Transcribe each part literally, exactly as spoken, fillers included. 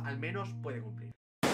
al menos puede cumplir.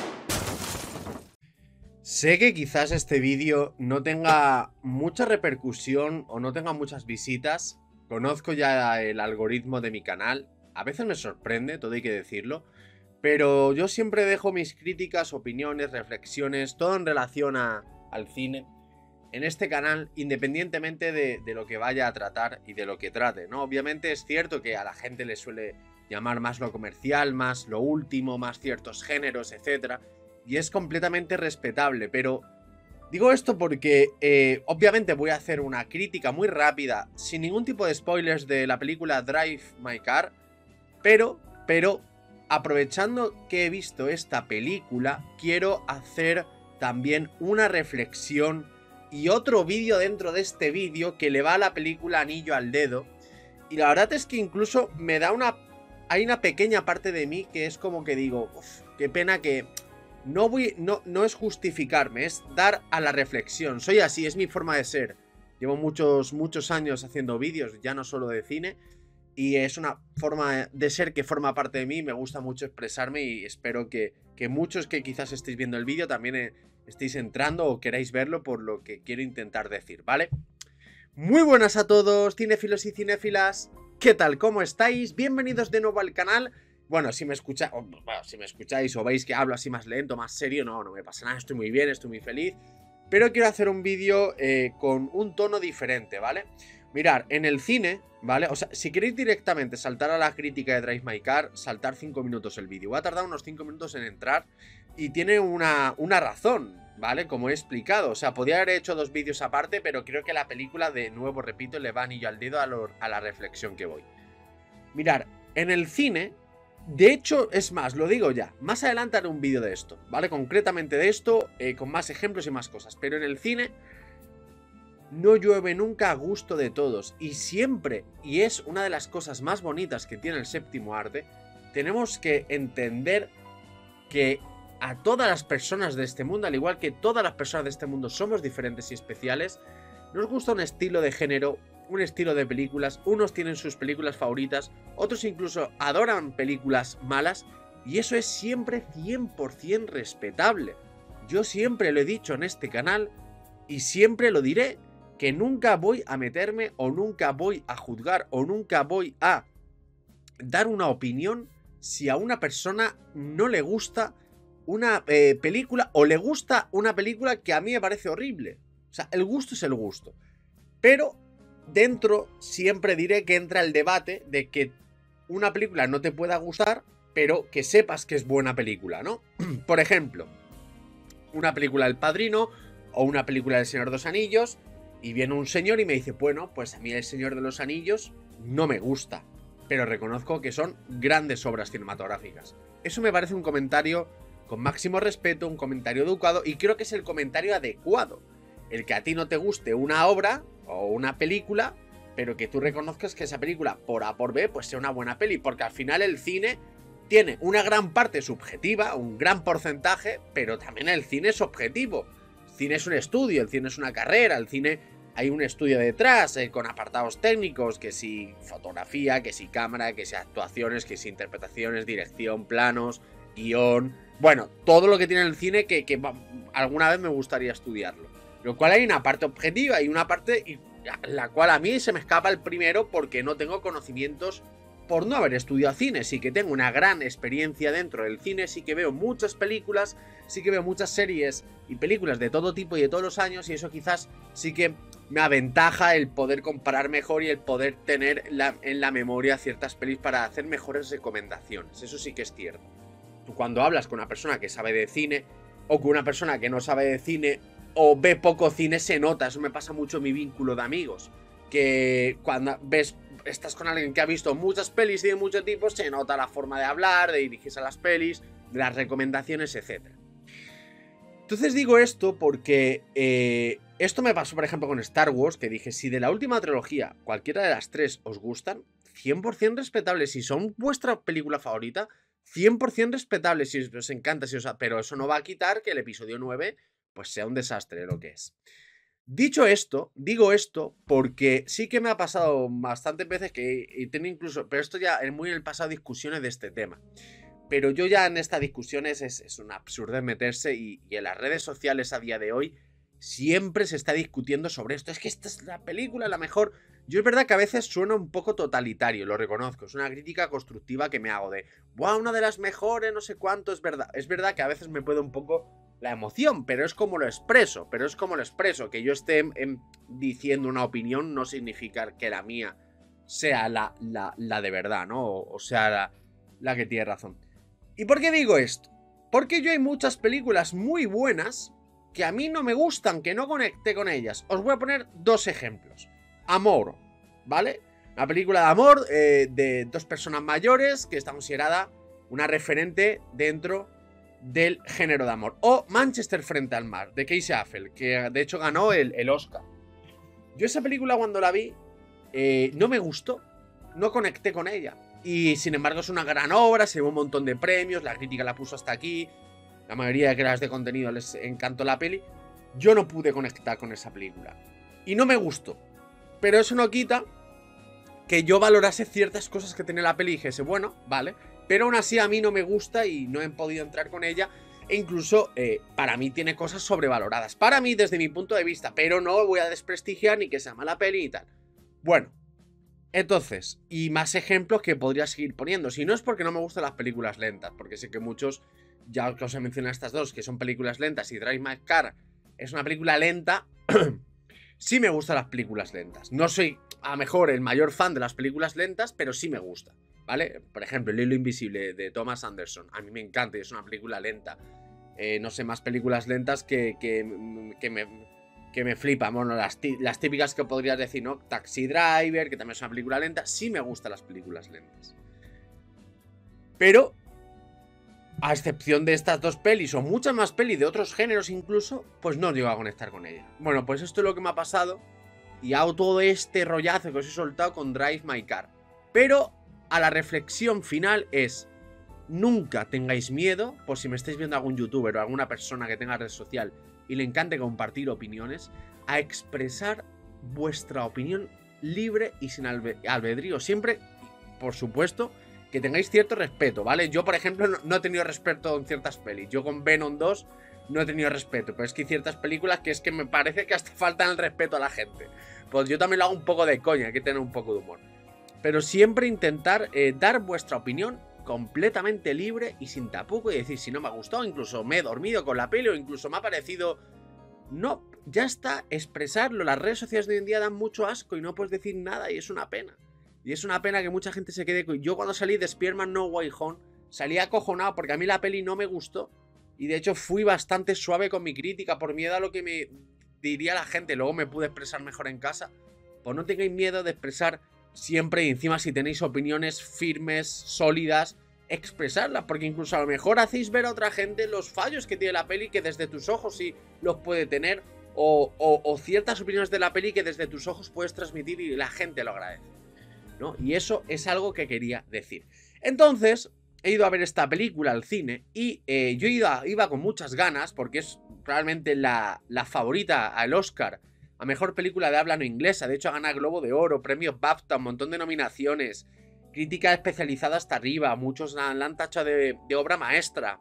Sé que quizás este vídeo no tenga mucha repercusión o no tenga muchas visitas. Conozco ya el algoritmo de mi canal. A veces me sorprende, todo hay que decirlo. Pero yo siempre dejo mis críticas, opiniones, reflexiones, todo en relación a, al cine en este canal, independientemente de, de lo que vaya a tratar y de lo que trate, ¿no? Obviamente es cierto que a la gente le suele llamar más lo comercial, más lo último, más ciertos géneros, etcétera. Y es completamente respetable, pero digo esto porque eh, obviamente voy a hacer una crítica muy rápida, sin ningún tipo de spoilers, de la película Drive My Car, pero, pero, aprovechando que he visto esta película, quiero hacer también una reflexión y otro vídeo dentro de este vídeo que le va a la película anillo al dedo. Y la verdad es que incluso me da una... hay una pequeña parte de mí que es como que digo, uff, qué pena que... No, voy, no, no es justificarme, es dar a la reflexión. Soy así, es mi forma de ser. Llevo muchos, muchos años haciendo vídeos, ya no solo de cine. Y es una forma de ser que forma parte de mí. Me gusta mucho expresarme y espero que, que muchos que quizás estéis viendo el vídeo también eh, estéis entrando o queráis verlo por lo que quiero intentar decir, ¿vale? Muy buenas a todos, cinéfilos y cinéfilas. ¿Qué tal? ¿Cómo estáis? Bienvenidos de nuevo al canal. Bueno, si me, escucha, bueno, si me escucháis o veis que hablo así más lento, más serio, no, no me pasa nada, estoy muy bien, estoy muy feliz. Pero quiero hacer un vídeo eh, con un tono diferente, ¿vale? Mirar, en el cine, ¿vale? O sea, si queréis directamente saltar a la crítica de Drive My Car, saltar cinco minutos el vídeo. Va a tardar unos cinco minutos en entrar y tiene una, una razón, ¿vale? Como he explicado, o sea, podría haber hecho dos vídeos aparte, pero creo que la película, de nuevo, repito, le va anillo al dedo a, lo, a la reflexión que voy. Mirar, en el cine... De hecho, es más, lo digo ya, más adelante haré un vídeo de esto, ¿vale? Concretamente de esto, eh, con más ejemplos y más cosas. Pero en el cine no llueve nunca a gusto de todos. Y siempre, y es una de las cosas más bonitas que tiene el séptimo arte, tenemos que entender que a todas las personas de este mundo, al igual que todas las personas de este mundo somos diferentes y especiales, nos gusta un estilo de género, un estilo de películas, unos tienen sus películas favoritas, otros incluso adoran películas malas, y eso es siempre cien por cien respetable. Yo siempre lo he dicho en este canal, y siempre lo diré, que nunca voy a meterme, o nunca voy a juzgar, o nunca voy a dar una opinión si a una persona no le gusta una eh, película, o le gusta una película que a mí me parece horrible. O sea, el gusto es el gusto. Pero dentro siempre diré que entra el debate de que una película no te pueda gustar, pero que sepas que es buena película, ¿no? Por ejemplo, una película del Padrino o una película del Señor de los Anillos, y viene un señor y me dice, bueno, pues a mí el Señor de los Anillos no me gusta, pero reconozco que son grandes obras cinematográficas. Eso me parece un comentario con máximo respeto, un comentario educado, y creo que es el comentario adecuado. El que a ti no te guste una obra o una película, pero que tú reconozcas que esa película, por A por B, pues sea una buena peli, porque al final el cine tiene una gran parte subjetiva, un gran porcentaje, pero también el cine es objetivo. El cine es un estudio, el cine es una carrera, el cine hay un estudio detrás, eh, con apartados técnicos, que si fotografía, que si cámara, que si actuaciones, que si interpretaciones, dirección, planos, guión... Bueno, todo lo que tiene el cine que, que alguna vez me gustaría estudiarlo. Lo cual hay una parte objetiva y una parte la cual a mí se me escapa el primero porque no tengo conocimientos por no haber estudiado cine. Sí que tengo una gran experiencia dentro del cine, sí que veo muchas películas, sí que veo muchas series y películas de todo tipo y de todos los años, y eso quizás sí que me aventaja el poder comparar mejor y el poder tener la, en la memoria ciertas pelis para hacer mejores recomendaciones. Eso sí que es cierto. Tú cuando hablas con una persona que sabe de cine o con una persona que no sabe de cine o ve poco cine, se nota. Eso me pasa mucho en mi vínculo de amigos, que cuando ves, estás con alguien que ha visto muchas pelis y de muchos tipos, se nota la forma de hablar, de dirigirse a las pelis, de las recomendaciones, etcétera. Entonces digo esto porque eh, esto me pasó, por ejemplo, con Star Wars, que dije, si de la última trilogía cualquiera de las tres os gustan, cien por cien respetable. Si son vuestra película favorita, cien por cien respetable. Si os encanta, si os... pero eso no va a quitar que el episodio nueve pues sea un desastre lo que es. Dicho esto, digo esto porque sí que me ha pasado bastantes veces que he tenido incluso, pero esto ya es muy en el pasado, discusiones de este tema. Pero yo ya en estas discusiones es, es un absurdo meterse y, y en las redes sociales a día de hoy siempre se está discutiendo sobre esto. Es que esta es la película, la mejor. Yo es verdad que a veces suena un poco totalitario, lo reconozco. Es una crítica constructiva que me hago de, ¡buah, una de las mejores, no sé cuánto! Es verdad, es verdad que a veces me puede un poco la emoción, pero es como lo expreso. Pero es como lo expreso. Que yo esté en, diciendo una opinión no significa que la mía sea la, la, la de verdad, ¿no? O, o sea, la, la que tiene razón. ¿Y por qué digo esto? Porque yo hay muchas películas muy buenas que a mí no me gustan, que no conecté con ellas. Os voy a poner dos ejemplos. Amor, ¿vale? Una película de amor eh, de dos personas mayores que está considerada una referente dentro del género de amor. O Manchester frente al mar, de Casey Affleck, que de hecho ganó el, el Oscar. Yo esa película cuando la vi eh, no me gustó, no conecté con ella. Y sin embargo es una gran obra, se llevó un montón de premios, la crítica la puso hasta aquí, la mayoría de creadores de contenido les encantó la peli. Yo no pude conectar con esa película y no me gustó. Pero eso no quita que yo valorase ciertas cosas que tenía la peli y dijese, bueno, vale. Pero aún así a mí no me gusta y no he podido entrar con ella. E incluso eh, para mí tiene cosas sobrevaloradas. Para mí desde mi punto de vista, pero no voy a desprestigiar ni que sea mala peli y tal. Bueno. Entonces, y más ejemplos que podría seguir poniendo. Si no es porque no me gustan las películas lentas, porque sé que muchos, ya os he mencionado estas dos, que son películas lentas, y Drive My Car es una película lenta. Sí me gustan las películas lentas. No soy, a lo mejor, el mayor fan de las películas lentas, pero sí me gusta, ¿vale? Por ejemplo, El hilo invisible de Thomas Anderson. A mí me encanta y es una película lenta. Eh, no sé, más películas lentas que, que, que me... que me flipan, bueno, las, las típicas que podrías decir, ¿no? Taxi Driver, que también es una película lenta. Sí me gustan las películas lentas. Pero, a excepción de estas dos pelis, o muchas más pelis de otros géneros incluso, pues no llego a conectar con ella. Bueno, pues esto es lo que me ha pasado. Y hago todo este rollazo que os he soltado con Drive My Car. Pero, a la reflexión final es, nunca tengáis miedo, por si me estáis viendo algún youtuber o alguna persona que tenga red social y le encante compartir opiniones, a expresar vuestra opinión libre y sin albedrío. Siempre, por supuesto, que tengáis cierto respeto, ¿vale? Yo, por ejemplo, no, no he tenido respeto en ciertas pelis. Yo con Venom dos no he tenido respeto, pero es que hay ciertas películas que es que me parece que hasta faltan el respeto a la gente. Pues yo también lo hago un poco de coña, hay que tener un poco de humor. Pero siempre intentar eh, dar vuestra opinión completamente libre y sin tapuco y decir si no me ha gustado, incluso me he dormido con la peli o incluso me ha parecido... No, ya está, expresarlo. Las redes sociales de hoy en día dan mucho asco y no puedes decir nada y es una pena. Y es una pena que mucha gente se quede con... Yo cuando salí de Spider-Man No Way Home salí acojonado porque a mí la peli no me gustó y de hecho fui bastante suave con mi crítica por miedo a lo que me diría la gente. Luego me pude expresar mejor en casa. Pues no tengáis miedo de expresar siempre, y encima si tenéis opiniones firmes, sólidas, expresarlas, porque incluso a lo mejor hacéis ver a otra gente los fallos que tiene la peli que desde tus ojos sí los puede tener, o, o, o ciertas opiniones de la peli que desde tus ojos puedes transmitir y la gente lo agradece, ¿no? Y eso es algo que quería decir. Entonces, he ido a ver esta película al cine y eh, yo iba, iba con muchas ganas, porque es probablemente la, la favorita al Oscar a mejor película de habla no inglesa. De hecho, ha ganado Globo de Oro, premios BAFTA, un montón de nominaciones, crítica especializada hasta arriba, muchos la, la han tachado de, de obra maestra.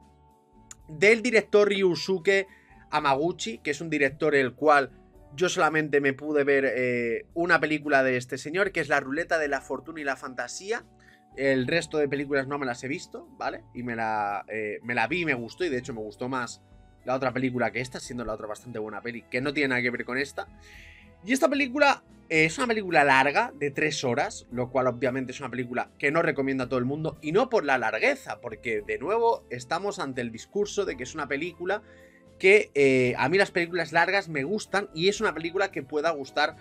Del director Ryusuke Hamaguchi, que es un director el cual yo solamente me pude ver eh, una película de este señor, que es La Ruleta de la Fortuna y la Fantasía. El resto de películas no me las he visto, ¿vale? Y me la, eh, me la vi y me gustó, y de hecho me gustó más la otra película que esta, siendo la otra bastante buena peli, que no tiene nada que ver con esta. Y esta película eh, es una película larga, de tres horas, lo cual obviamente es una película que no recomiendo a todo el mundo, y no por la largueza, porque de nuevo estamos ante el discurso de que es una película que eh, a mí las películas largas me gustan, y es una película que pueda gustar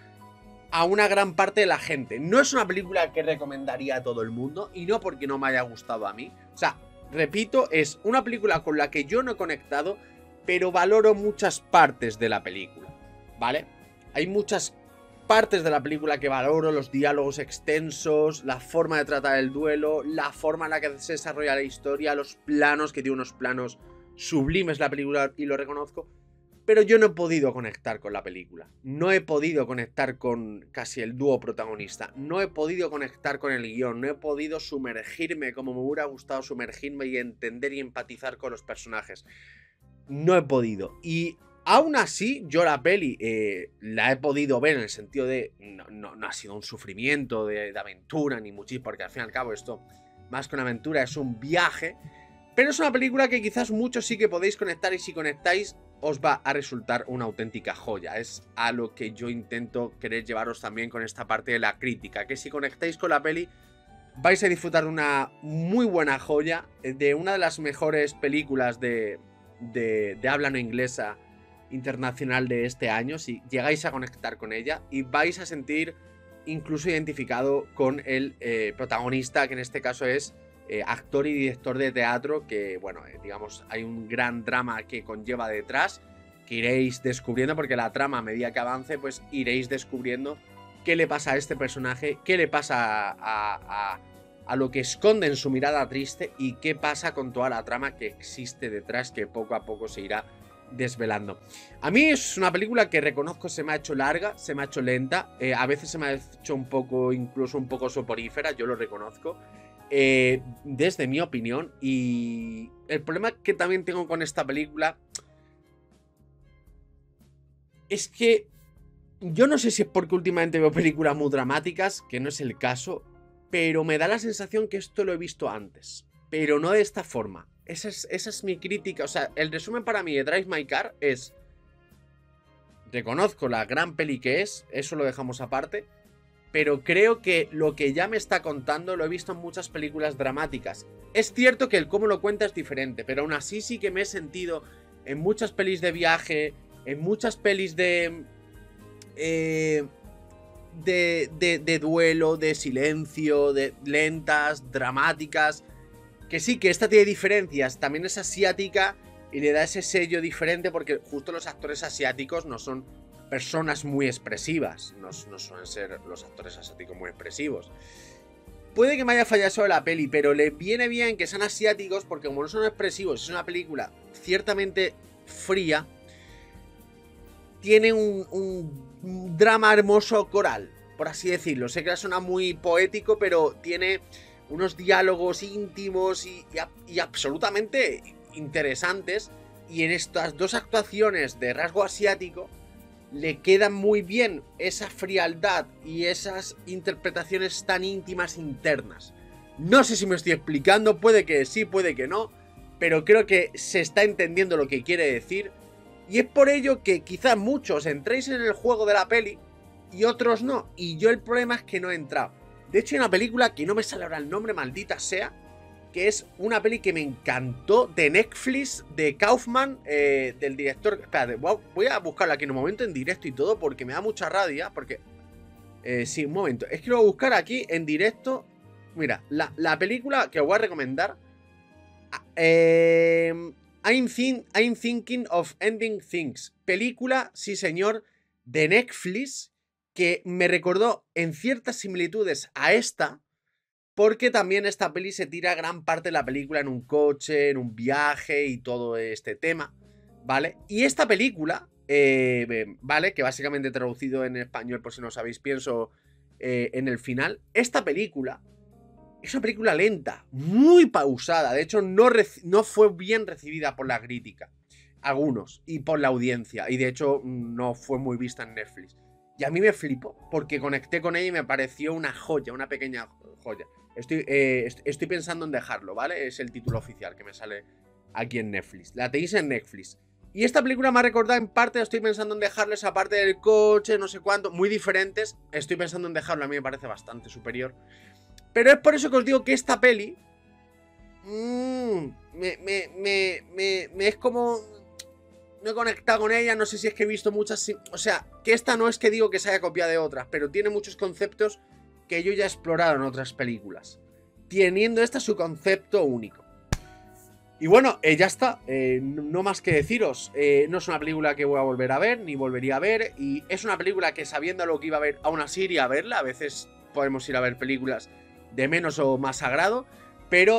a una gran parte de la gente. No es una película que recomendaría a todo el mundo, y no porque no me haya gustado a mí. O sea, repito, es una película con la que yo no he conectado, pero valoro muchas partes de la película, ¿vale? Hay muchas partes de la película que valoro, los diálogos extensos, la forma de tratar el duelo, la forma en la que se desarrolla la historia, los planos, que tiene unos planos sublimes la película y lo reconozco. Pero yo no he podido conectar con la película. No he podido conectar con casi el dúo protagonista. No he podido conectar con el guión. No he podido sumergirme como me hubiera gustado sumergirme y entender y empatizar con los personajes. No he podido. Y aún así, yo la peli eh, la he podido ver en el sentido de... No, no, no ha sido un sufrimiento de, de aventura ni muchísimo, porque al fin y al cabo esto, más que una aventura, es un viaje. Pero es una película que quizás muchos sí que podéis conectar y si conectáis os va a resultar una auténtica joya. Es a lo que yo intento querer llevaros también con esta parte de la crítica. Que si conectáis con la peli vais a disfrutar de una muy buena joya, de una de las mejores películas de, de, de habla no inglesa internacional de este año. Si llegáis a conectar con ella y vais a sentir incluso identificado con el eh, protagonista, que en este caso es... Eh, actor y director de teatro, que bueno, eh, digamos, hay un gran drama que conlleva detrás, que iréis descubriendo, porque la trama a medida que avance, pues iréis descubriendo qué le pasa a este personaje, qué le pasa a, a, a lo que esconde en su mirada triste y qué pasa con toda la trama que existe detrás, que poco a poco se irá desvelando. A mí es una película que reconozco se me ha hecho larga, se me ha hecho lenta, eh, a veces se me ha hecho un poco, incluso un poco soporífera, yo lo reconozco. Eh, desde mi opinión, y el problema que también tengo con esta película es que yo no sé si es porque últimamente veo películas muy dramáticas, que no es el caso, pero me da la sensación que esto lo he visto antes, pero no de esta forma. Esa es, esa es mi crítica. O sea, el resumen para mí de Drive My Car es: reconozco la gran peli que es, eso lo dejamos aparte, pero creo que lo que ya me está contando lo he visto en muchas películas dramáticas. Es cierto que el cómo lo cuenta es diferente, pero aún así sí que me he sentido en muchas pelis de viaje, en muchas pelis de... Eh, de, de, de duelo, de silencio, de lentas, dramáticas. Que sí, que esta tiene diferencias, también es asiática y le da ese sello diferente porque justo los actores asiáticos no son... personas muy expresivas, no, no suelen ser los actores asiáticos muy expresivos. Puede que me haya fallado sobre la peli, pero le viene bien que sean asiáticos porque como no son expresivos, es una película ciertamente fría, tiene un, un drama hermoso coral, por así decirlo. Sé que suena muy poético, pero tiene unos diálogos íntimos y, y, y absolutamente interesantes, y en estas dos actuaciones de rasgo asiático le queda muy bien esa frialdad y esas interpretaciones tan íntimas internas. No sé si me estoy explicando, puede que sí, puede que no, pero creo que se está entendiendo lo que quiere decir. Y es por ello que quizás muchos entréis en el juego de la peli y otros no. Y yo el problema es que no he entrado. De hecho hay una película que no me sale ahora el nombre, maldita sea, que es una peli que me encantó, de Netflix, de Kaufman, eh, del director... Espérate, voy a buscarla aquí en un momento en directo y todo, porque me da mucha rabia, porque... Eh, sí, un momento, es que lo voy a buscar aquí en directo. Mira, la, la película que os voy a recomendar... Eh, I'm, think, I'm Thinking of Ending Things. Película, sí señor, de Netflix, que me recordó en ciertas similitudes a esta... Porque también esta peli se tira gran parte de la película en un coche, en un viaje y todo este tema, ¿vale? Y esta película, eh, ¿vale? Que básicamente traducido en español, por si no sabéis, pienso eh, en el final. Esta película es una película lenta, muy pausada. De hecho, no, no fue bien recibida por la crítica, algunos, y por la audiencia. Y de hecho, no fue muy vista en Netflix. Y a mí me flipó, porque conecté con ella y me pareció una joya, una pequeña joya. Estoy, eh, estoy pensando en dejarlo, ¿vale? Es el título oficial que me sale aquí en Netflix. La tenéis en Netflix. Y esta película me ha recordado en parte, estoy pensando en dejarlo esa parte del coche, no sé cuánto, muy diferentes. Estoy pensando en dejarlo, a mí me parece bastante superior. Pero es por eso que os digo que esta peli... Mmm, me, me, me, me, me es como... No he conectado con ella, no sé si es que he visto muchas... O sea, que esta no es que digo que se haya copiado de otras, pero tiene muchos conceptos que yo ya he explorado en otras películas, teniendo esta su concepto único. Y bueno, eh, ya está, eh, no más que deciros, eh, no es una película que voy a volver a ver, ni volvería a ver, y es una película que sabiendo lo que iba a ver, aún así iría a verla. A veces podemos ir a ver películas de menos o más agrado, pero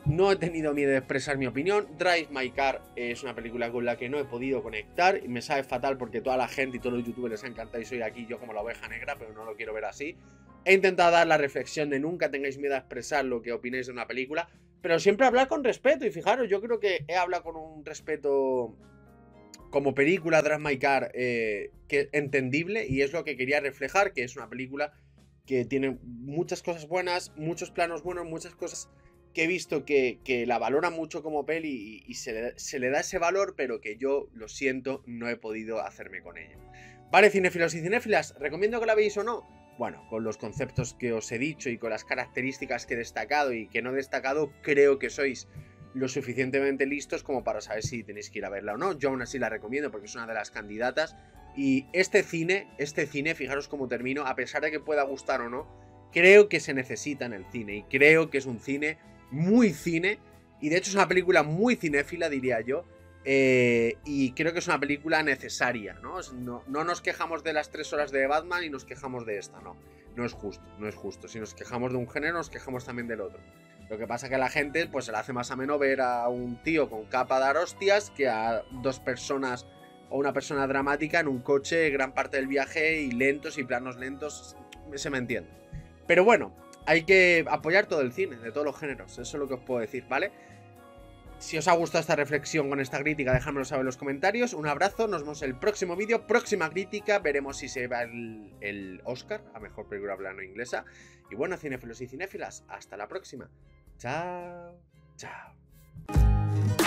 No he tenido miedo de expresar mi opinión. Drive My Car es una película con la que no he podido conectar y me sabe fatal porque toda la gente y todos los youtubers les ha encantado y soy aquí yo como la oveja negra, pero no lo quiero ver así. He intentado dar la reflexión de nunca tengáis miedo a expresar lo que opináis de una película, pero siempre hablar con respeto. Y fijaros, yo creo que he hablado con un respeto como película Drive My Car eh, que entendible, y es lo que quería reflejar, que es una película que tiene muchas cosas buenas, muchos planos buenos, muchas cosas que he visto que, que la valora mucho como peli y, y se, le, se le da ese valor, pero que yo, lo siento, no he podido hacerme con ella. Vale, cinéfilos y cinéfilas, ¿recomiendo que la veáis o no? Bueno, con los conceptos que os he dicho y con las características que he destacado y que no he destacado, creo que sois lo suficientemente listos como para saber si tenéis que ir a verla o no. Yo aún así la recomiendo porque es una de las candidatas. Y este cine, este cine, fijaros cómo termino, a pesar de que pueda gustar o no, creo que se necesita en el cine. Y creo que es un cine muy cine. Y de hecho es una película muy cinéfila, diría yo. Eh, y creo que es una película necesaria, ¿no? ¿no? No nos quejamos de las tres horas de Batman y nos quejamos de esta, no. No es justo, no es justo. Si nos quejamos de un género, nos quejamos también del otro. Lo que pasa es que a la gente pues se le hace más ameno ver a un tío con capa de dar hostias que a dos personas o una persona dramática en un coche gran parte del viaje y lentos y planos lentos, se me entiende. Pero bueno, hay que apoyar todo el cine, de todos los géneros, eso es lo que os puedo decir, ¿vale? Si os ha gustado esta reflexión con esta crítica, dejádmelo saber en los comentarios. Un abrazo, nos vemos en el próximo vídeo, próxima crítica, veremos si se va el, el Oscar a mejor película hablando inglesa. Y bueno, cinéfilos y cinéfilas, hasta la próxima. Chao, chao.